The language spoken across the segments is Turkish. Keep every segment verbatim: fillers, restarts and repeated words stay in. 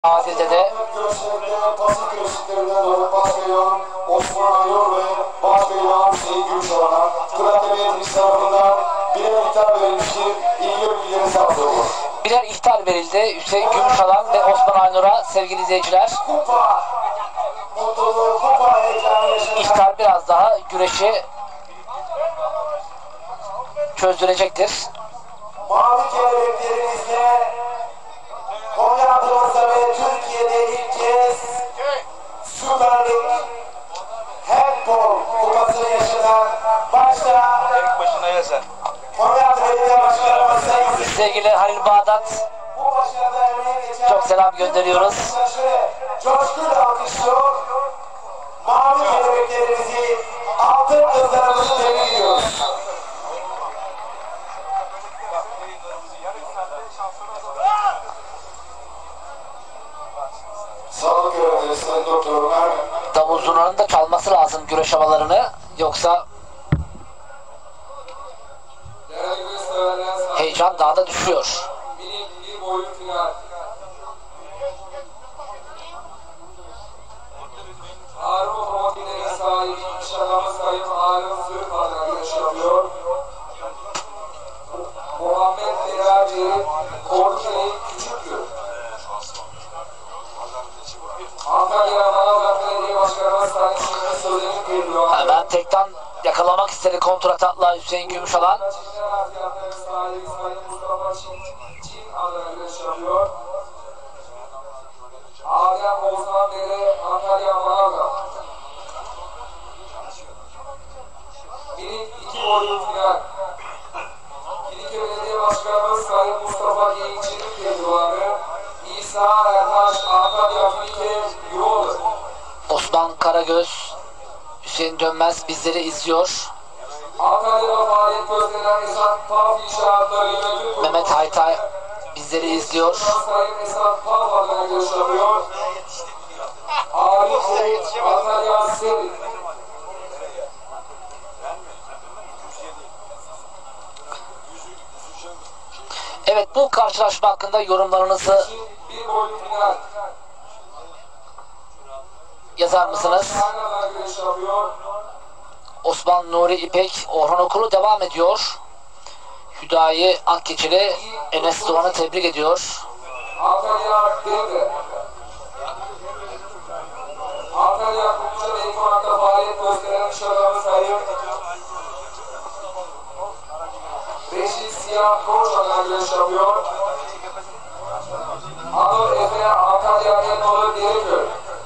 Adil'de de Göğüslerinde pasif göğüslerinden Doruk Başbeyhan, Osman Aynur ve Başbeyhan Hüseyin Gümüşoğlan'a Kırat Emniyet tarafından birer ihtar verilmiştir. İlgi bilgileri sağlıyor. birer ihtar verildi. Hüseyin Gümüşoğlan ve Osman Aynur'a sevgili izleyiciler. Kupa, mutluluğu, kupa heyecanı yaşayan İhtar biraz daha güreşi çözdürecektir. mavi kelebeklerinizle Konya'mızda ve Türkiye'de ilk kez Süper Lig Handball kupasını yaşanan başta Tek başına yazar. Konya Belediye Başkanımız Sayın Sevgili Halil Bağdat, bu başarıda emeği geçen çok selam gönderiyoruz. coşkuyla alkışlıyor. Mavi kelebeklerimizi, altın kızlarımızı tebrik ediyoruz. Sağlık görevlileri, sayın doktorlar, Davul zurnanın da çalması lazım güreş havalarını. Yoksa değerli gösterilen sahibi heyecan daha da düşüyor. minik bir boyun final. Harun Otomotivlerin sahibi inşallah Sayın Harun Sürük adına güreş yapıyor. Muhammed Beraci, Korkeli Küçüklü. Antalya Manavgat Belediye Başkanımız Sayın Şükrü Sözen'in geliyor. Hemen tekten yakalamak istedi kontratakla Hüseyin Gümüşoğlan. Çin'den Aziyatların sahibi Sayın Mustafa Çin, Çin adına güreş yapıyor. Adem Oğuzhan Dere, Antalya Manavgat. Minik iki boyun final. Filike Belediye Başkanımız Sayın Mustafa Geyikçi'nin tezgahı. İsa Ertaş, Antalya Filike Yolu. Osman Karagöz, Hüseyin Dönmez bizleri izliyor. Antalya'da faaliyet gösteren Esat Paf İnşaatları Yönetim Mehmet Haytay bizleri izliyor. Sayın Esat Paf adına güreş yapıyor. Arif Oğuz, Antalya Seri. Evet, bu karşılaşma hakkında yorumlarınızı Bir boyun final. yazar mısınız? Antalya'da güreş yapıyor. Osman Nuri İpek, Orhan Okulu devam ediyor. Hüdayi Akgeçili Enes Doğan'ı tebrik ediyor. Antalya Devre. Antalya Kumluca ve İkonak'ta faaliyet gösteren iş adamı Sayın Reşit Siyah Koç adına güreş yapıyor. Anadolu Efe Antalya Endoğlu Deriköy.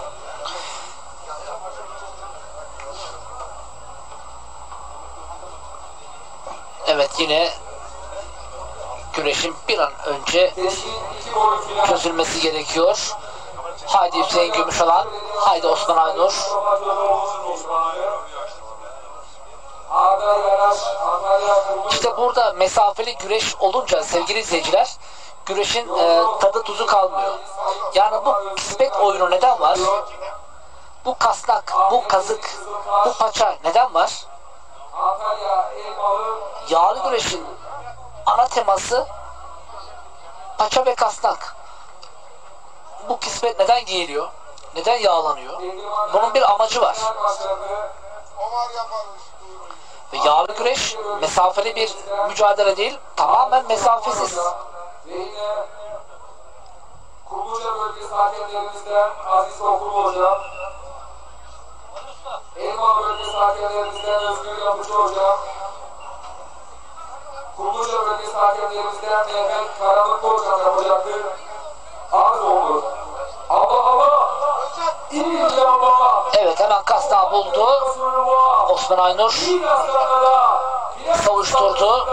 Evet, yine güreşin bir an önce Teşkin iki boyun final. çözülmesi gerekiyor. Haydi Hüseyin Gümüşoğlan, haydi Osman Aynur. Arda Yaraş, Antalya Kumluca. İşte burada mesafeli güreş olunca sevgili izleyiciler, güreşin e, tadı tuzu kalmıyor. Yani bu kısmet oyunu neden var? Bu kasnak, bu kazık, bu paça neden var? Antalya Elmalı. Yağlı güreşin ana teması paça ve kasnak. Bu kısmet neden giyiliyor? Neden yağlanıyor? Bunun bir amacı var. Ve yağlı güreş mesafeli bir mücadele değil, tamamen mesafesiz. Ve yine Kumluca bölgesi hakemlerimizden Aziz Okul Hocam. Elma bölgesi hakemlerimizden Özgür Yapıcı Hocam. Kumluca bölgesi hakemlerimizden Mehmet Karanlıklı Hocam yapacaktır. Arz olur. Allah Allah! İnşallah! Evet, hemen kasnağı buldu. Osman Aynur savuşturdu.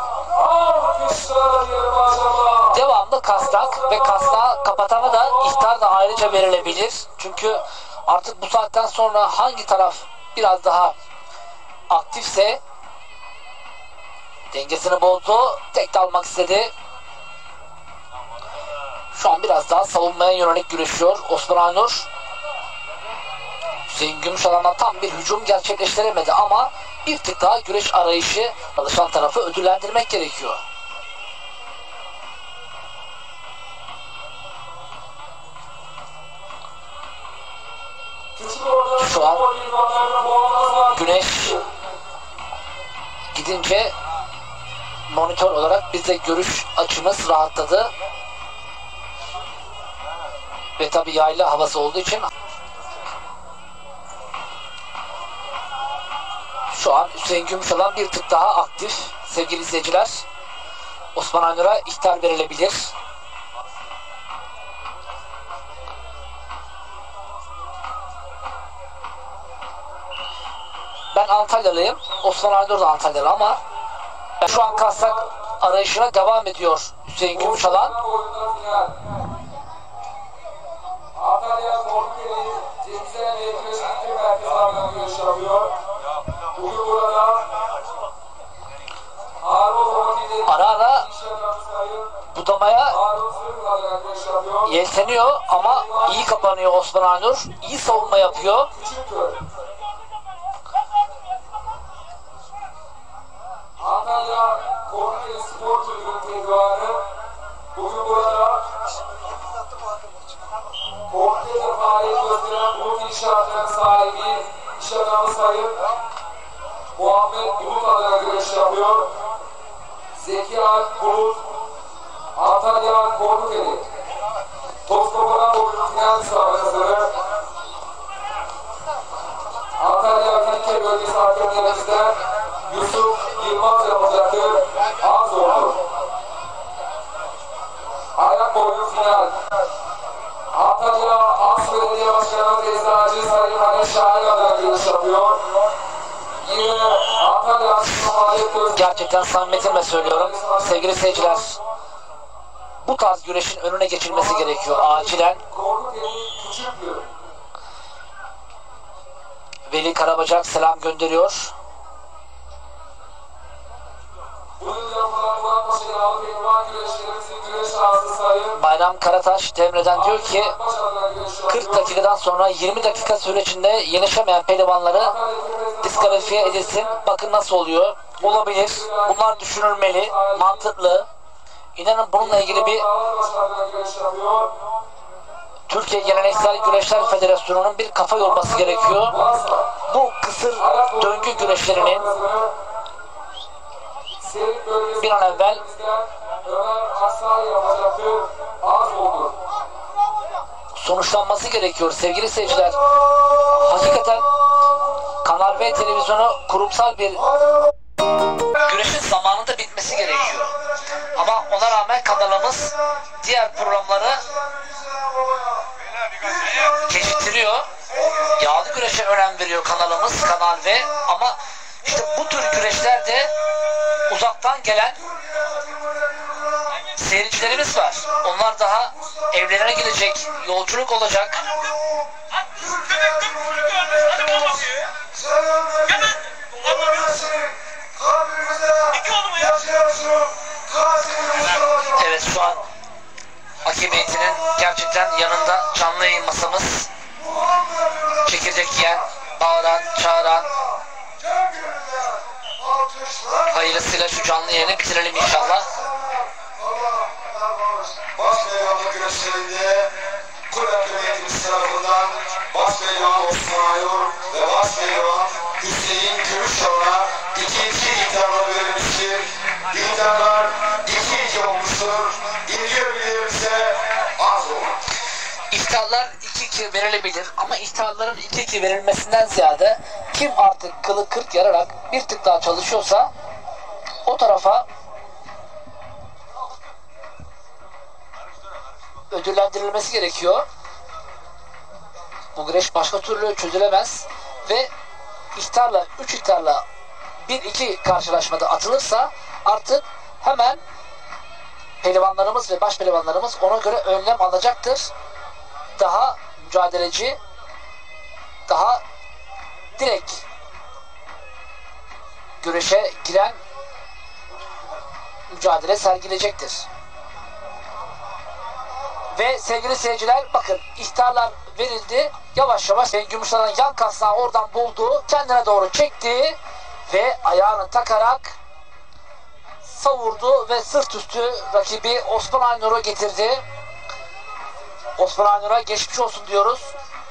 Devamlı kasnak ve kasnağı kapatana da ihtar da ayrıca verilebilir. Çünkü artık bu saatten sonra hangi taraf biraz daha aktifse dengesini bozdu. Tek de almak istedi. Şu an biraz daha savunmaya yönelik güreşiyor Osman Aynur. Hüseyin Gümüşoğlan'dan tam bir hücum gerçekleştiremedi ama bir tık daha güreş arayışı çalışan tarafı ödüllendirmek gerekiyor. Şu an Güneş gidince monitör olarak biz de görüş açımız rahatladı. Ve tabi yayla havası olduğu için şu an Hüseyin Gümüşalan bir tık daha aktif. Sevgili izleyiciler, Osman Aynur'a ihtar verilebilir. Ben Antalyalıyım. Osman Aynur da Antalyalı ama şu an Kastak arayışına devam ediyor Hüseyin Gümüşalan. Antalya Korkuteli Cinsel ve Güneşlikli Merkez Ağırlığı görüş yapıyor. Bugün burada ara ara budamaya yelteniyor ama iyi kapanıyor Osman Aynur. İyi savunma yapıyor. Antalya Korkuteli Spor Kulübü'nün tezgahı bugün burada Korkuteli'de faaliyet gösteren Bulut İnşaat'ın sahibi iş adamı Sayın Muhammed Bulut adına görüş yapıyor. Zeki Alp Bulut, Antalya Korkuteli, Tozkoparan Bugün final sıralamasını Antalya Filike bölgesi hakemlerimizden Yusuf Yılmaz yapacaktır. Az oldu. Ayak boyu final. Antalya As Belediye Başkanı Eczacı Sayın Halil Şahin adına görüş yapıyor. Yine Antalya Aslı Maliyet Gözü... Gerçekten samimiyetimle söylüyorum. Sevgili seyirciler, bu tarz güreşin önüne geçilmesi gerekiyor acilen. Veli Karabacak selam gönderiyor. Bayram Karataş Demre'den diyor ki kırk dakikadan sonra yirmi dakika sürecinde yenişemeyen pehlivanları diskalifiye edilsin. Bakın nasıl oluyor. Olabilir. Bunlar düşünülmeli. Mantıklı. İnanın bununla ilgili bir Türkiye Geleneksel Güreşler Federasyonu'nun bir kafa yorması gerekiyor. Bu kısır döngü güreşlerinin bir an evvel sonuçlanması gerekiyor sevgili seyirciler. Hakikaten Kanal V televizyonu kurumsal bir güreşin zamanında bitmesi gerekiyor. Ama ona rağmen kanalımız diğer programları geciktiriyor. Yağlı güreşe önem veriyor kanalımız Kanal V. Ama işte bu tür güreşlerde uzaktan gelen seyircilerimiz var. Onlar daha evlerine gidecek, yolculuk olacak. Evet, şu an hakem heyetinin gerçekten yanında canlı yayın masamız. Çekirdek yiyen, bağıran, çağıran. Hayırlısıyla şu canlı yayını bitirelim inşallah. Başpehlivanlık güreşlerinde kulüp hükümetimiz tarafından Başpehlivan Osman Aynur ve Başpehlivan Hüseyin Gümüşalan'a ikinci ihtarlar verilmiştir. İhtarlar iki iki olmuştur. İlgi ödüllerimize az olur. İhtarlar iki iki verilebilir ama ihtarların iki iki verilmesinden ziyade kim artık kılı kırk yararak bir tık daha çalışıyorsa o tarafa ödüllendirilmesi gerekiyor. Bu güreş başka türlü çözülemez ve ihtarla, üç ihtarla bir iki karşılaşmada atılırsa artık hemen pehlivanlarımız ve baş pehlivanlarımız ona göre önlem alacaktır. Daha mücadeleci, daha direkt güreşe giren mücadele sergileyecektir. Ve sevgili seyirciler, bakın ihtarlar verildi. Yavaş yavaş Gümüşalan'ın yan kasnağı oradan buldu. Kendine doğru çekti ve ayağını takarak savurdu ve sırt üstü rakibi Osman Aynur'u getirdi. Osman Aynur'a geçmiş olsun diyoruz.